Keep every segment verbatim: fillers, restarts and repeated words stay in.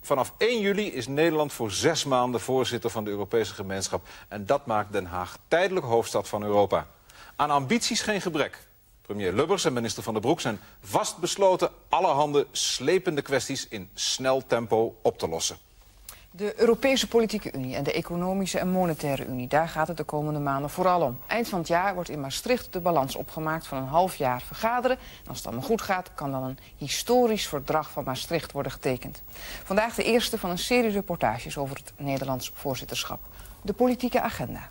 Vanaf één juli is Nederland voor zes maanden voorzitter van de Europese gemeenschap. En dat maakt Den Haag tijdelijk hoofdstad van Europa. Aan ambities geen gebrek. Premier Lubbers en minister Van der Broek zijn vastbesloten allerhande slepende kwesties in snel tempo op te lossen. De Europese Politieke Unie en de Economische en Monetaire Unie, daar gaat het de komende maanden vooral om. Eind van het jaar wordt in Maastricht de balans opgemaakt van een half jaar vergaderen. En als het allemaal goed gaat, kan dan een historisch verdrag van Maastricht worden getekend. Vandaag de eerste van een serie reportages over het Nederlands voorzitterschap. De politieke agenda.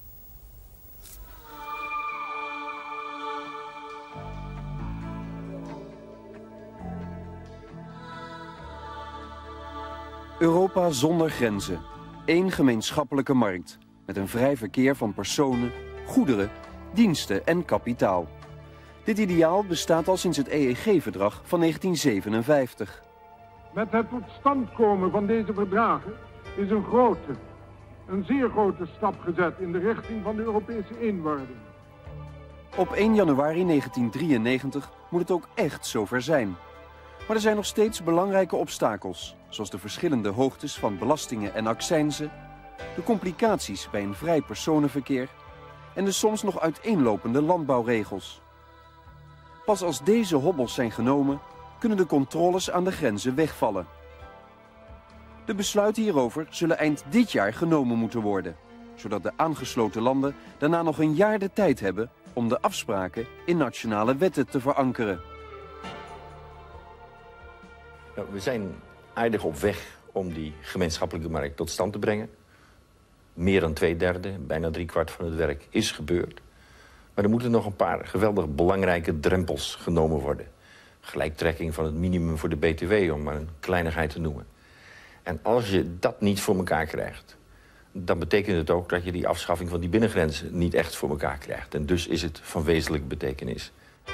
Europa zonder grenzen. Eén gemeenschappelijke markt. Met een vrij verkeer van personen, goederen, diensten en kapitaal. Dit ideaal bestaat al sinds het E E G-verdrag van negentien zevenenvijftig. Met het tot stand komen van deze verdragen is een grote, een zeer grote stap gezet in de richting van de Europese eenwording. Op één januari negentien drieënnegentig moet het ook echt zover zijn. Maar er zijn nog steeds belangrijke obstakels, zoals de verschillende hoogtes van belastingen en accijnzen, de complicaties bij een vrij personenverkeer en de soms nog uiteenlopende landbouwregels. Pas als deze hobbels zijn genomen, kunnen de controles aan de grenzen wegvallen. De besluiten hierover zullen eind dit jaar genomen moeten worden, zodat de aangesloten landen daarna nog een jaar de tijd hebben om de afspraken in nationale wetten te verankeren. Nou, we zijn aardig op weg om die gemeenschappelijke markt tot stand te brengen. Meer dan twee derde, bijna driekwart van het werk is gebeurd. Maar er moeten nog een paar geweldig belangrijke drempels genomen worden. Gelijktrekking van het minimum voor de B T W, om maar een kleinigheid te noemen. En als je dat niet voor elkaar krijgt, dan betekent het ook dat je die afschaffing van die binnengrenzen niet echt voor elkaar krijgt. En dus is het van wezenlijke betekenis.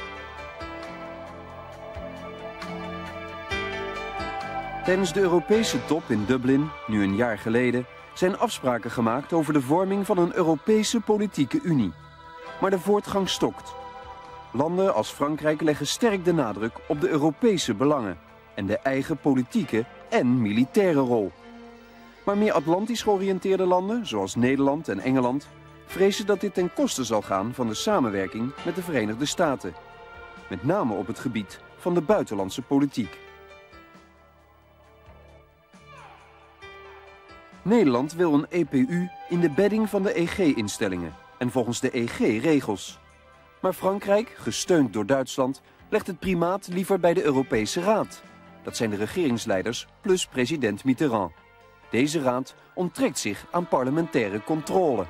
Tijdens de Europese top in Dublin, nu een jaar geleden, zijn afspraken gemaakt over de vorming van een Europese politieke unie. Maar de voortgang stokt. Landen als Frankrijk leggen sterk de nadruk op de Europese belangen en de eigen politieke en militaire rol. Maar meer Atlantisch georiënteerde landen, zoals Nederland en Engeland, vrezen dat dit ten koste zal gaan van de samenwerking met de Verenigde Staten. Met name op het gebied van de buitenlandse politiek. Nederland wil een E P U in de bedding van de E G-instellingen en volgens de E G-regels. Maar Frankrijk, gesteund door Duitsland, legt het primaat liever bij de Europese Raad. Dat zijn de regeringsleiders plus president Mitterrand. Deze raad onttrekt zich aan parlementaire controle.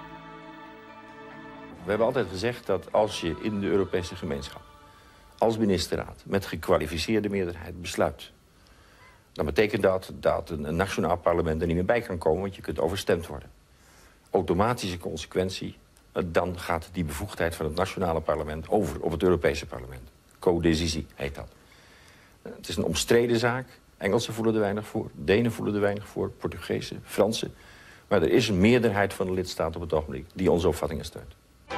We hebben altijd gezegd dat als je in de Europese gemeenschap als ministerraad met gekwalificeerde meerderheid besluit, dan betekent dat dat een nationaal parlement er niet meer bij kan komen, want je kunt overstemd worden. Automatische consequentie, dan gaat die bevoegdheid van het nationale parlement over op het Europese parlement. Codecisie heet dat. Het is een omstreden zaak. Engelsen voelen er weinig voor, Denen voelen er weinig voor, Portugezen, Fransen. Maar er is een meerderheid van de lidstaten op het ogenblik die onze opvattingen steunt.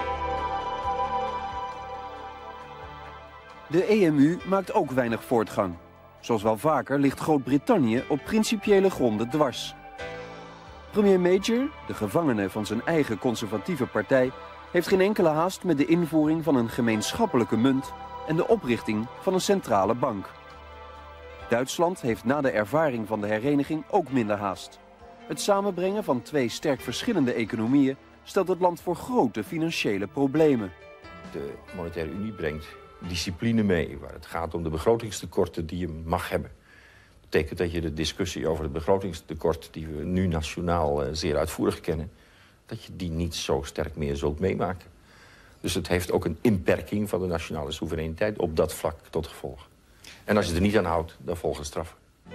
De E M U maakt ook weinig voortgang. Zoals wel vaker ligt Groot-Brittannië op principiële gronden dwars. Premier Major, de gevangene van zijn eigen conservatieve partij, heeft geen enkele haast met de invoering van een gemeenschappelijke munt en de oprichting van een centrale bank. Duitsland heeft na de ervaring van de hereniging ook minder haast. Het samenbrengen van twee sterk verschillende economieën stelt het land voor grote financiële problemen. De Monetaire Unie brengt discipline mee, waar het gaat om de begrotingstekorten die je mag hebben. Dat betekent dat je de discussie over het begrotingstekort, die we nu nationaal uh, zeer uitvoerig kennen, dat je die niet zo sterk meer zult meemaken. Dus het heeft ook een inperking van de nationale soevereiniteit op dat vlak tot gevolg. En als je er niet aan houdt, dan volgen straffen.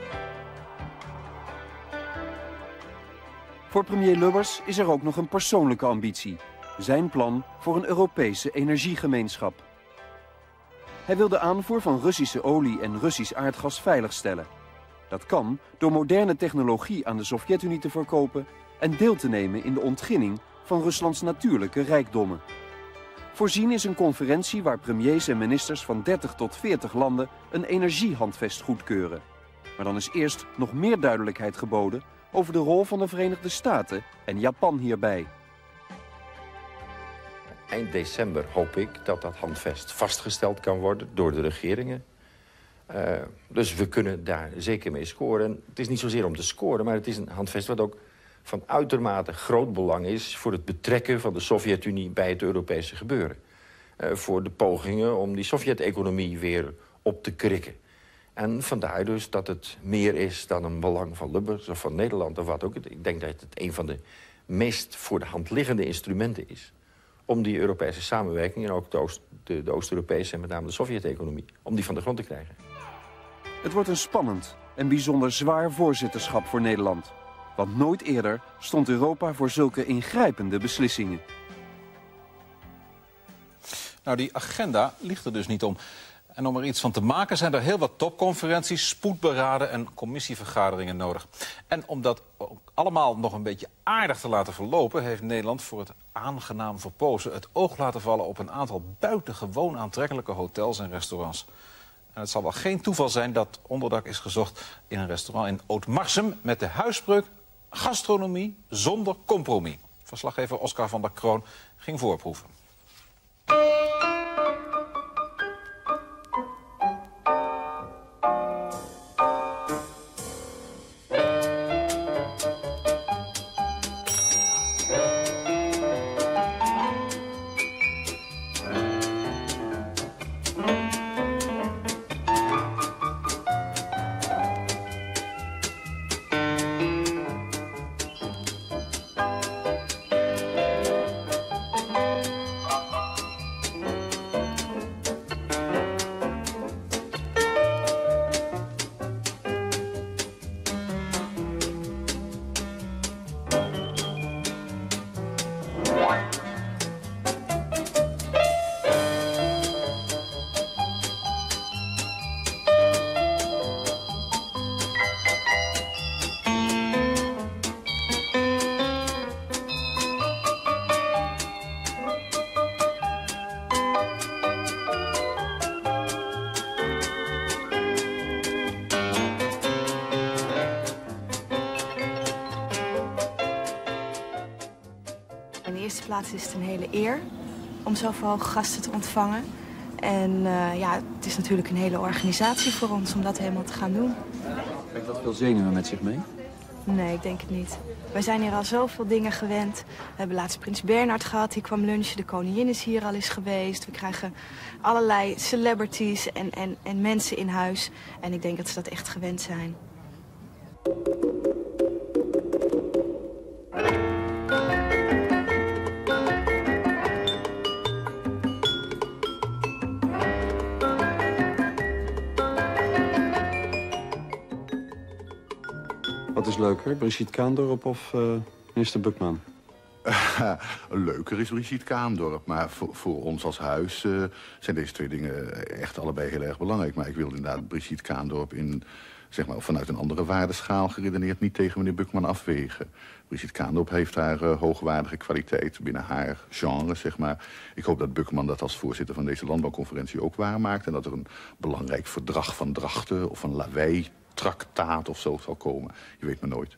Voor premier Lubbers is er ook nog een persoonlijke ambitie. Zijn plan voor een Europese energiegemeenschap. Hij wil de aanvoer van Russische olie en Russisch aardgas veiligstellen. Dat kan door moderne technologie aan de Sovjet-Unie te verkopen en deel te nemen in de ontginning van Ruslands natuurlijke rijkdommen. Voorzien is een conferentie waar premiers en ministers van dertig tot veertig landen een energiehandvest goedkeuren. Maar dan is eerst nog meer duidelijkheid geboden over de rol van de Verenigde Staten en Japan hierbij. Eind december hoop ik dat dat handvest vastgesteld kan worden door de regeringen. Uh, dus we kunnen daar zeker mee scoren. En het is niet zozeer om te scoren, maar het is een handvest wat ook van uitermate groot belang is voor het betrekken van de Sovjet-Unie bij het Europese gebeuren. Uh, voor de pogingen om die Sovjet-economie weer op te krikken. En vandaar dus dat het meer is dan een belang van Lubbers of van Nederland of wat ook. Ik denk dat het een van de meest voor de hand liggende instrumenten is om die Europese samenwerking en ook de, Oost, de, de Oost-Europese en met name de Sovjet-economie, om die van de grond te krijgen. Het wordt een spannend en bijzonder zwaar voorzitterschap voor Nederland. Want nooit eerder stond Europa voor zulke ingrijpende beslissingen. Nou, die agenda ligt er dus niet om. En om er iets van te maken zijn er heel wat topconferenties, spoedberaden en commissievergaderingen nodig. En om dat ook allemaal nog een beetje aardig te laten verlopen, heeft Nederland voor het aangenaam verpozen het oog laten vallen op een aantal buitengewoon aantrekkelijke hotels en restaurants. En het zal wel geen toeval zijn dat onderdak is gezocht in een restaurant in Oud-Marsum met de huispreuk gastronomie zonder compromis. Verslaggever Oscar van der Kroon ging voorproeven. In de eerste plaats is het een hele eer om zoveel gasten te ontvangen. En uh, ja, het is natuurlijk een hele organisatie voor ons om dat helemaal te gaan doen. Brengt dat veel zenuwen met zich mee? Nee, ik denk het niet. Wij zijn hier al zoveel dingen gewend. We hebben laatst Prins Bernhard gehad, die kwam lunchen. De koningin is hier al eens geweest. We krijgen allerlei celebrities en, en, en mensen in huis. En ik denk dat ze dat echt gewend zijn. Wat is leuker, Brigitte Kaandorp of uh, minister Bukman? Leuker is Brigitte Kaandorp, maar voor, voor ons als huis uh, zijn deze twee dingen echt allebei heel erg belangrijk. Maar ik wil inderdaad Brigitte Kaandorp in, zeg maar, vanuit een andere waardeschaal geredeneerd niet tegen meneer Bukman afwegen. Brigitte Kaandorp heeft haar uh, hoogwaardige kwaliteit binnen haar genre, zeg maar. Ik hoop dat Bukman dat als voorzitter van deze landbouwconferentie ook waarmaakt en dat er een belangrijk verdrag van Drachten of een lawaai traktaat of zo zal komen. Je weet maar nooit.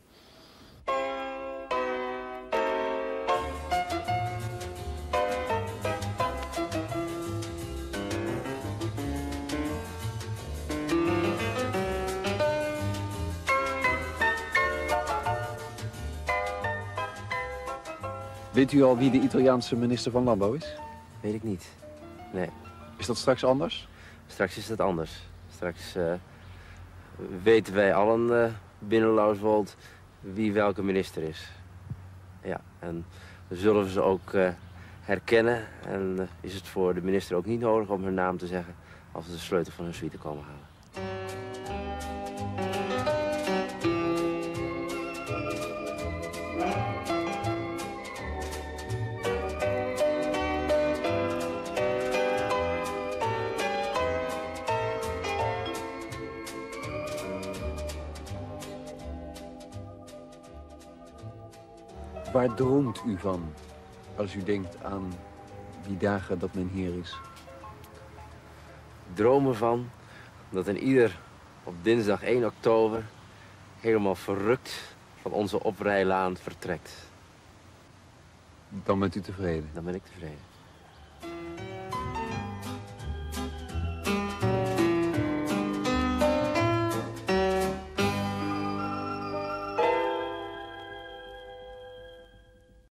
Weet u al wie de Italiaanse minister van Landbouw is? Weet ik niet. Nee. Is dat straks anders? Straks is dat anders. Straks uh, weten wij allen uh, binnen Lauswold wie welke minister is. Ja, en dan zullen we ze ook uh, herkennen. En uh, is het voor de minister ook niet nodig om hun naam te zeggen als ze de sleutel van hun suite komen halen. Waar droomt u van als u denkt aan die dagen dat men hier is? Dromen van dat een ieder op dinsdag één oktober helemaal verrukt van onze oprijlaan vertrekt. Dan bent u tevreden? Dan ben ik tevreden.